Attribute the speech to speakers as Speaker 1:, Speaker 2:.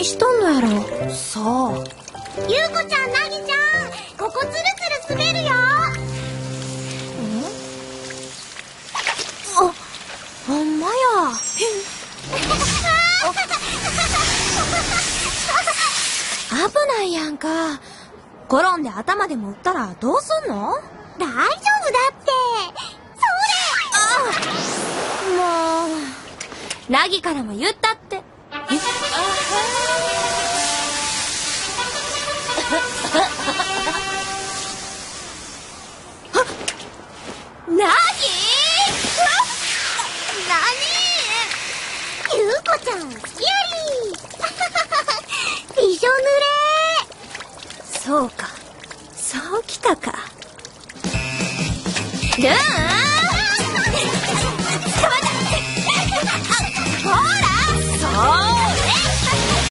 Speaker 1: したんのやろ。
Speaker 2: そう。
Speaker 3: ゆうこちゃん、なぎちゃん、ここツルツル滑るよ。
Speaker 1: あ、ほんまや。危ないやんか。転んで頭でも打ったらどうすんの？
Speaker 3: 大丈夫だって。そ
Speaker 1: れ。もう、ナギからも言ったって。ナギ？
Speaker 3: ゆうこちゃん、スキャリー。びしょ濡れ。
Speaker 1: そうか、そうきたか。ルーン